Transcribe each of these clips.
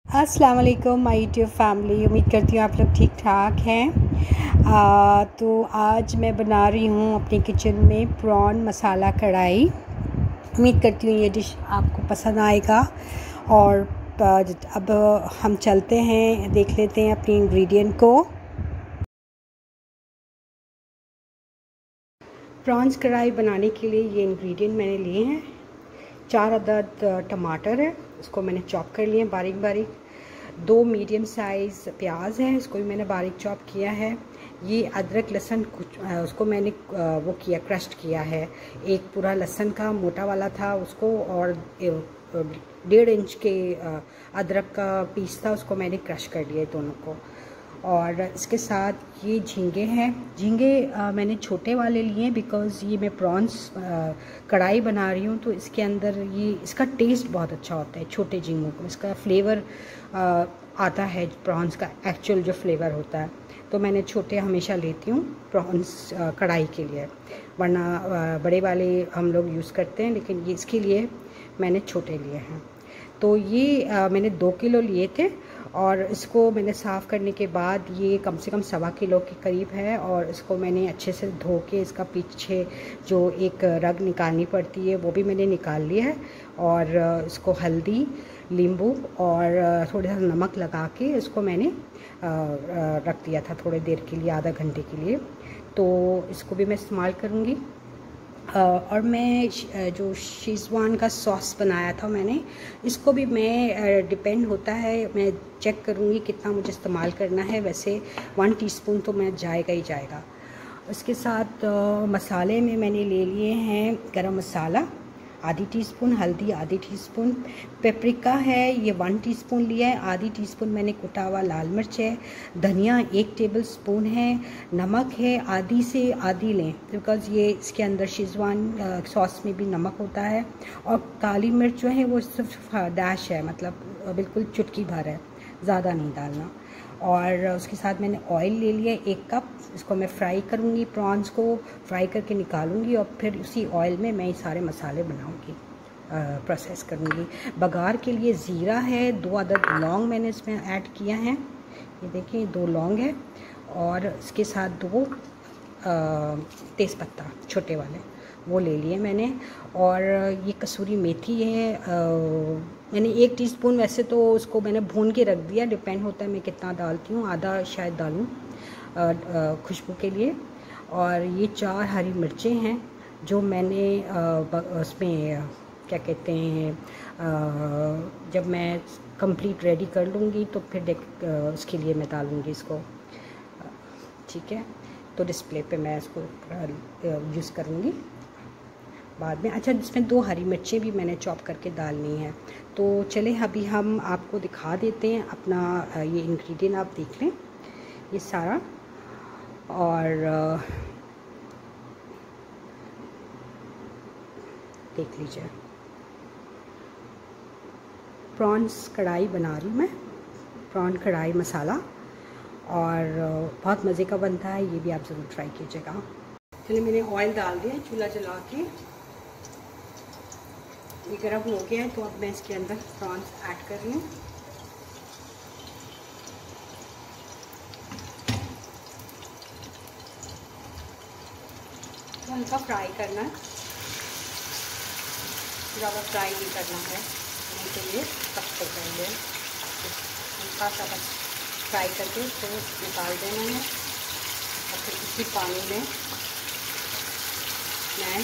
अस्सलाम वालेकुम my YouTube family. उम्मीद करती हूँ आप लोग ठीक ठाक हैं। तो आज मैं बना रही हूँ अपनी किचन में प्रॉन मसाला कढ़ाई। उम्मीद करती हूँ ये डिश आपको पसंद आएगा। और अब हम चलते हैं, देख लेते हैं अपनी इंग्रेडिएंट को। प्रॉन्स कढ़ाई बनाने के लिए ये इंग्रेडिएंट मैंने लिए हैं। 4 अदद टमाटर है, उसको मैंने चॉप कर लिए बारीक बारीक। 2 मीडियम साइज़ प्याज है, इसको भी मैंने बारीक चॉप किया है। ये अदरक लहसुन उसको मैंने वो किया, क्रश्ड किया है। एक पूरा लहसुन का मोटा वाला था उसको, और 1.5 इंच के अदरक का पीस था, उसको मैंने क्रश कर लिया दोनों को। और इसके साथ ये झींगे हैं। झींगे मैंने छोटे वाले लिए बिकॉज़ ये मैं प्रॉन्स कढ़ाई बना रही हूँ, तो इसके अंदर ये इसका टेस्ट बहुत अच्छा होता है। छोटे झींगों को इसका फ्लेवर आता है, प्रॉन्स का एक्चुअल जो फ्लेवर होता है। तो मैंने छोटे हमेशा लेती हूँ प्रॉन्स कढ़ाई के लिए, वरना बड़े वाले हम लोग यूज़ करते हैं, लेकिन ये इसके लिए मैंने छोटे लिए हैं। तो ये मैंने 2 किलो लिए थे, और इसको मैंने साफ़ करने के बाद ये कम से कम 1.25 किलो के करीब है। और इसको मैंने अच्छे से धो के इसका पीछे जो एक रग निकालनी पड़ती है वो भी मैंने निकाल लिया है। और इसको हल्दी, नींबू और थोड़ा सा नमक लगा के इसको मैंने रख दिया था थोड़ी देर के लिए, आधा घंटे के लिए। तो इसको भी मैं इस्तेमाल करूँगी। और मैं जो शेज़वान का सॉस बनाया था मैंने, इसको भी मैं डिपेंड होता है, मैं चेक करूँगी कितना मुझे इस्तेमाल करना है। वैसे 1 टीस्पून तो मैं जाएगा ही जाएगा। उसके साथ मसाले में मैंने ले लिए हैं गरम मसाला आधी टीस्पून, हल्दी आधी टीस्पून, पेपरिका है ये 1 टीस्पून लिया है, आधी टीस्पून मैंने कुटा हुआ लाल मिर्च है, धनिया 1 टेबल स्पून है, नमक है आधी से आधी लें बिकॉज़ ये इसके अंदर शेज़वान सॉस में भी नमक होता है। और काली मिर्च जो है वो सिर्फ डैश है, मतलब बिल्कुल चुटकी भर है, ज़्यादा नहीं डालना। और उसके साथ मैंने ऑयल ले लिया 1 कप। इसको मैं फ्राई करूँगी, प्रॉन्स को फ्राई करके निकालूंगी और फिर उसी ऑयल में मैं ये सारे मसाले बनाऊँगी, प्रोसेस करूँगी। बघार के लिए ज़ीरा है, 2 अदद लौंग मैंने इसमें ऐड किया है, ये देखिए 2 लौंग है। और इसके साथ 2 तेज़पत्ता छोटे वाले वो ले लिए मैंने। और ये कसूरी मेथी है, मैंने 1 टीस्पून, वैसे तो उसको मैंने भून के रख दिया, डिपेंड होता है मैं कितना डालती हूँ, आधा शायद डालूँ खुशबू के लिए। और ये 4 हरी मिर्चें हैं जो मैंने उसमें क्या कहते हैं, जब मैं कंप्लीट रेडी कर लूँगी तो फिर उसके लिए मैं डालूँगी इसको, ठीक है। तो डिस्प्ले पे मैं इसको यूज़ करूँगी बाद में। अच्छा, जिसमें 2 हरी मिर्चें भी मैंने चॉप करके डालनी है। तो चले अभी हम आपको दिखा देते हैं अपना ये इंग्रेडिएंट, आप देख लें ये सारा। और देख लीजिए, प्रॉन्स कढ़ाई बना रही हूँ मैं, प्रॉन कढ़ाई मसाला, और बहुत मज़े का बनता है, ये भी आप ज़रूर ट्राई कीजिएगा। चलिए मैंने ऑयल डाल दिया, चूल्हा जला के ये गर्म हो गया है। तो अब मैं इसके अंदर प्रॉन्स ऐड कर रही हूँ। तो हल्का फ्राई करना है, ज़्यादा फ्राई नहीं करना है, तो ये कब तक करेंगे हल्का सा बस फ्राई करके तो निकाल देना है। और फिर इसी पानी में मैं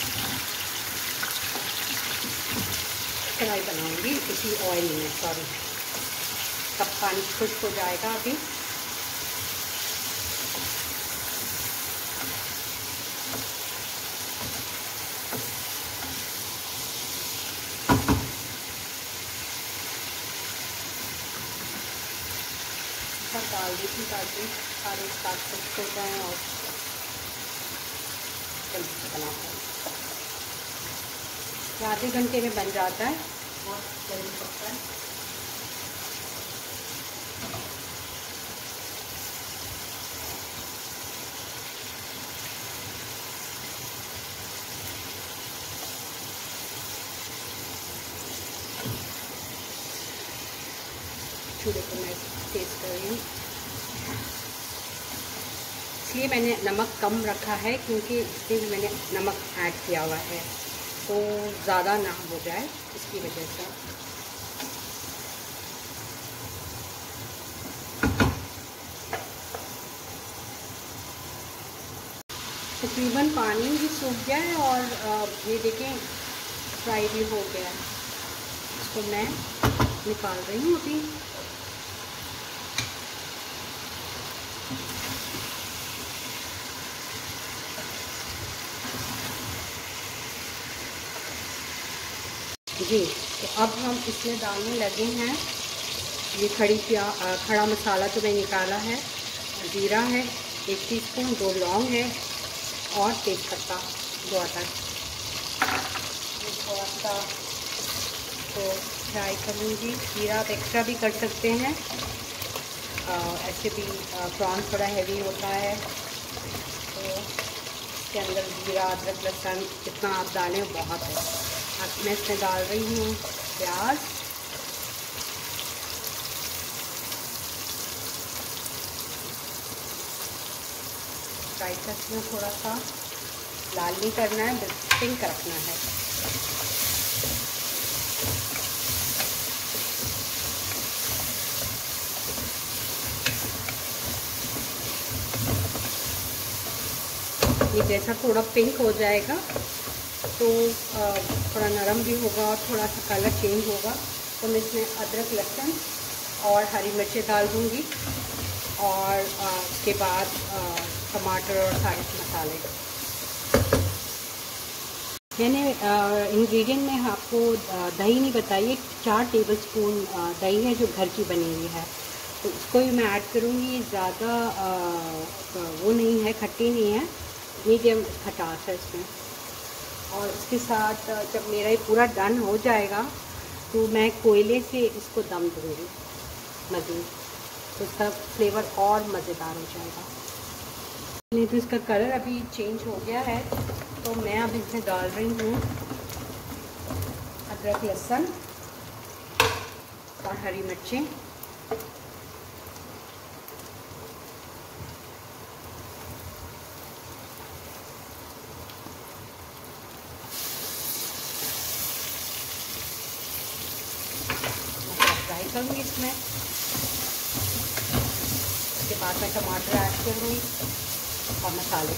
कढ़ाई बनाऊंगी, इसी ऑयल में, सॉरी, कब पानी खुश्क हो जाएगा अभी। सब डाल दी थी ताकि सारे साथ खुश्क हो जाएँ और जल्दी से बना पाए। आधे घंटे में बन जाता है, बहुत जल्दी पकता है। चूल्हे को मैं तेज़ कर रही हूँ। इसलिए मैंने नमक कम रखा है क्योंकि इसमें भी मैंने नमक ऐड किया हुआ है, तो ज़्यादा ना हो जाए इसकी वजह से। तकरीबन पानी भी सूख गया है और ये देखें फ्राई भी हो गया है। इसको मैं निकाल रही हूँ अभी। जी, तो अब हम इसमें डालने लगे हैं ये खड़ा मसाला जो मैंने निकाला है। जीरा है 1 टीस्पून, 2 लौंग है और तेज़पत्ता 2 अदरक। थोड़ा सा तो फ्राई करूँगी। जीरा आप एक्स्ट्रा भी कर सकते हैं, ऐसे भी प्रॉन थोड़ा हैवी होता है, तो इसके अंदर जीरा अदरक लहसुन जितना आप डालें बहुत है। अब मैं इसमें डाल रही हूँ प्याज। फ्राई करना, थोड़ा सा लाल नहीं करना है, बस पिंक रखना है। ये जैसा थोड़ा पिंक हो जाएगा तो थोड़ा नरम भी होगा और थोड़ा सा कलर चेंज होगा, तो मैं इसमें अदरक लहसुन और हरी मिर्चें डाल दूँगी और उसके बाद टमाटर और सारे मसाले। मैंने इंग्रेडिएंट में आपको दही नहीं बताई, 4 टेबलस्पून दही है जो घर की बनी हुई है, तो उसको भी मैं ऐड करूँगी। ज़्यादा वो नहीं है, खट्टी नहीं है, मीडियम खटास है इसमें। और उसके साथ जब मेरा ये पूरा डन हो जाएगा तो मैं कोयले से इसको दम दूँगी मज़ीद, तो इसका फ्लेवर और मज़ेदार हो जाएगा। नहीं तो इसका कलर अभी चेंज हो गया है, तो मैं अब इसमें डाल रही हूँ अदरक लहसुन और हरी मिर्चें। फ्राई करूँगी इसमें। उसके बाद मैं टमाटर ऐड करूँगी और मसाले।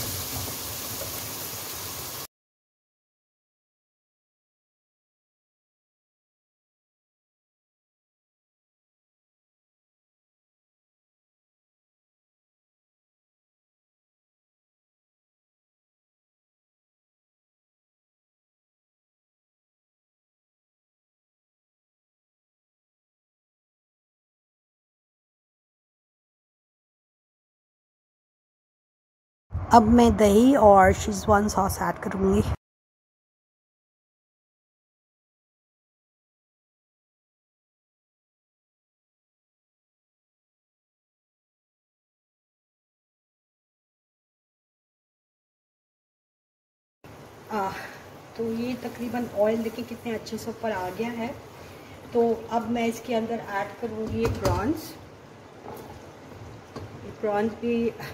अब मैं दही और शेज़वान सॉस ऐड करूँगी। तो ये तकरीबन ऑयल देखिए कितने अच्छे से ऊपर आ गया है। तो अब मैं इसके अंदर ऐड करूँगी ये प्रॉन्स। प्रॉन्स भी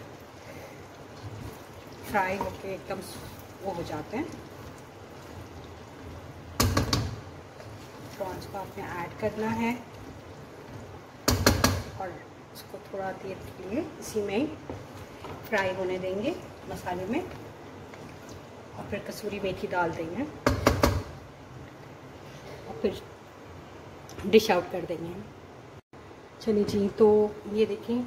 फ्राई होके एकदम वो हो जाते हैं। प्रॉन्स को आपने ऐड करना है और इसको थोड़ा देर के लिए इसी में ही फ्राई होने देंगे मसाले में, और फिर कसूरी मेथी डाल देंगे और फिर डिश आउट कर देंगे। चलिए जी, तो ये देखिए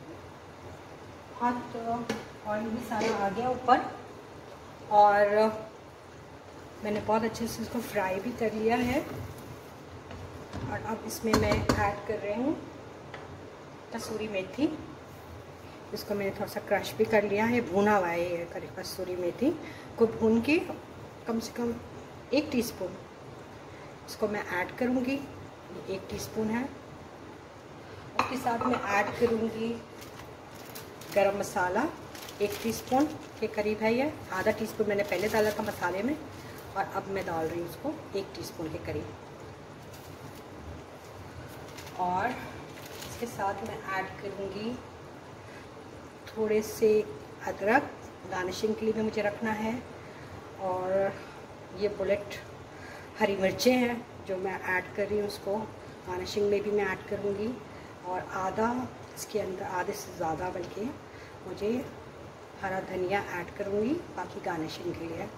हाथ ऑयल भी सारा आ गया ऊपर और मैंने बहुत अच्छे से इसको फ्राई भी कर लिया है। और अब इसमें मैं ऐड कर रही हूँ कसूरी मेथी। इसको मैंने थोड़ा सा क्रश भी कर लिया है, भुना हुआ है ये कसूरी मेथी को भून के कम से कम 1 टीस्पून इसको मैं ऐड करूँगी। 1 टीस्पून है। उसके साथ मैं ऐड करूँगी गरम मसाला 1 टीस्पून के करीब है ये। आधा टीस्पून मैंने पहले डाला था मसाले में और अब मैं डाल रही हूँ उसको 1 टीस्पून के करीब। और इसके साथ मैं ऐड करूँगी थोड़े से अदरक, गार्निशिंग के लिए भी मुझे रखना है। और ये बुलेट हरी मिर्चें हैं जो मैं ऐड कर रही हूँ, उसको गार्निशिंग में भी मैं ऐड करूँगी। और आधा इसके अंदर, आधे से ज़्यादा बल्कि मुझे हरा धनिया ऐड करूँगी बाकी गार्निशिंग के लिए।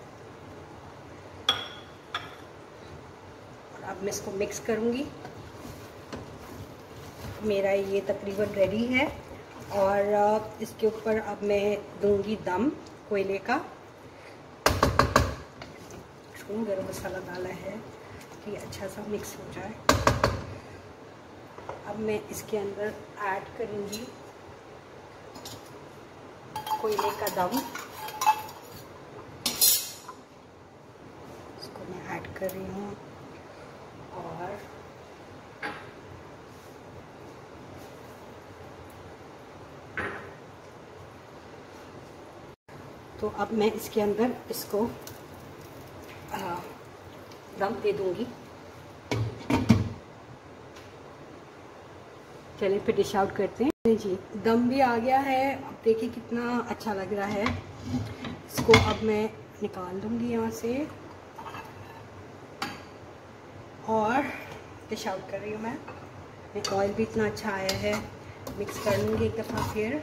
और अब मैं इसको मिक्स करूँगी। मेरा ये तकरीबन रेडी है और इसके ऊपर अब मैं दूंगी दम कोयले का। इसको गरम मसाला डाला है कि अच्छा सा मिक्स हो जाए। अब मैं इसके अंदर ऐड करूँगी कोयले का दम। इसको मैं ऐड कर रही हूँ और तो अब मैं इसके अंदर इसको दम दे दूँगी। चलिए फिर डिश आउट करते हैं जी। दम भी आ गया है, अब देखिए कितना अच्छा लग रहा है। इसको अब मैं निकाल दूँगी यहाँ से और डिश आउट कर रही हूँ मैं। ऑयल भी इतना अच्छा आया है। मिक्स कर लूँगी एक दफ़ा फिर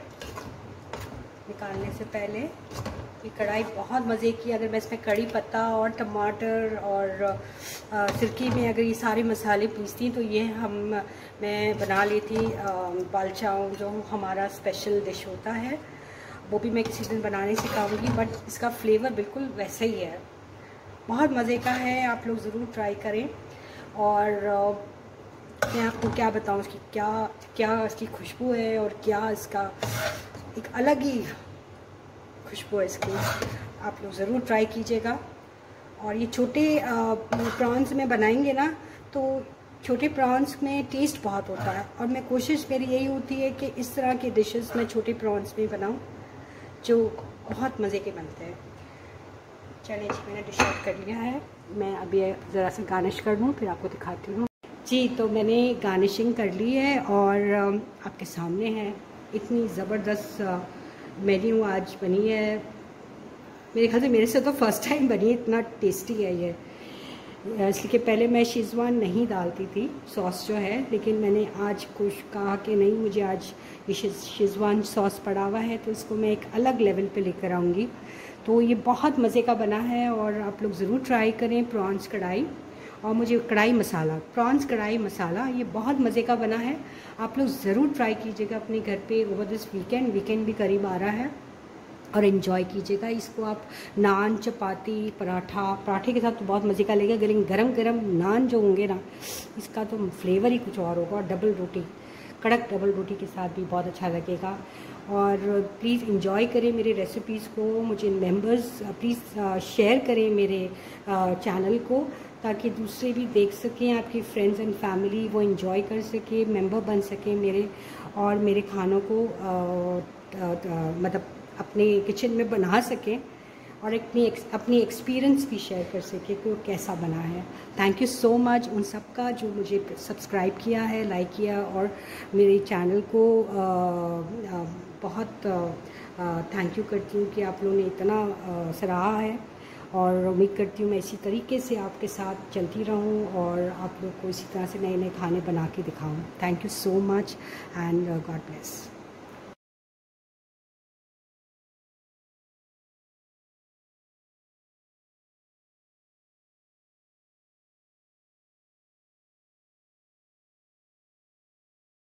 निकालने से पहले। ये कढ़ाई बहुत मज़े की, अगर मैं इसमें कड़ी पत्ता और टमाटर और सिरकी में अगर ये सारे मसाले पीसती तो ये मैं बना लेती बालचाओ, जो हमारा स्पेशल डिश होता है। वो भी मैं किसी दिन बनाने सिखाऊंगी, बट इसका फ्लेवर बिल्कुल वैसा ही है, बहुत मज़े का है। आप लोग ज़रूर ट्राई करें। और मैं आपको क्या बताऊँ, इसकी क्या इसकी खुशबू है और क्या इसका एक अलग ही खुशबू है इसकी। आप लोग ज़रूर ट्राई कीजिएगा। और ये छोटे प्रॉन्स में बनाएंगे ना, तो छोटे प्रॉन्स में टेस्ट बहुत होता है और मैं कोशिश मेरी यही होती है कि इस तरह के डिशेस मैं छोटे प्रॉन्स में बनाऊं जो बहुत मज़े के बनते हैं। चलिए जी, मैंने डिश आउट कर लिया है। मैं अभी ज़रा सा गार्निश कर लूँ फिर आपको दिखाती हूँ जी। तो मैंने गार्निशिंग कर ली है और आपके सामने है। इतनी ज़बरदस्त मेन्यू आज बनी है। मेरे ख्याल से मेरे से तो फर्स्ट टाइम बनी है, इतना टेस्टी है ये। इसलिए पहले मैं शेज़वान नहीं डालती थी सॉस जो है, लेकिन मैंने आज कुछ कहा कि नहीं, मुझे आज ये शेज़वान सॉस पड़ा हुआ है तो इसको मैं एक अलग लेवल पे लेकर आऊँगी। तो ये बहुत मज़े का बना है और आप लोग ज़रूर ट्राई करें। प्रॉन्स कढ़ाई और मुझे कढ़ाई मसाला, प्रॉन्स कढ़ाई मसाला, ये बहुत मज़े का बना है। आप लोग ज़रूर ट्राई कीजिएगा अपने घर पे ओवर दिस वीकेंड भी करीब आ रहा है और एंजॉय कीजिएगा इसको। आप नान, चपाती, पराठे के साथ तो बहुत मज़े का लगेगा, लेकिन गरम गरम नान जो होंगे ना, इसका तो फ्लेवर ही कुछ और होगा। और डबल रोटी, कड़क डबल रोटी के साथ भी बहुत अच्छा लगेगा। और प्लीज़ इंजॉय करें मेरे रेसिपीज़ को। मुझे मेंबर्स प्लीज़ शेयर करें मेरे चैनल को, ताकि दूसरे भी देख सकें, आपकी फ्रेंड्स एंड फैमिली वो इंजॉय कर सके, मेंबर बन सकें मेरे, और मेरे खानों को मतलब अपने किचन में बना सकें और अपनी एक्सपीरियंस भी शेयर कर सकें कि वो कैसा बना है। थैंक यू सो मच उन सब का जो मुझे सब्सक्राइब किया है, लाइक किया, और मेरे चैनल को बहुत थैंक यू करती हूँ कि आप लोगों ने इतना सराहा है। और उम्मीद करती हूँ मैं इसी तरीके से आपके साथ चलती रहूँ और आप लोग को इसी तरह से नए नए खाने बना के दिखाऊँ। Thank you so much and God bless.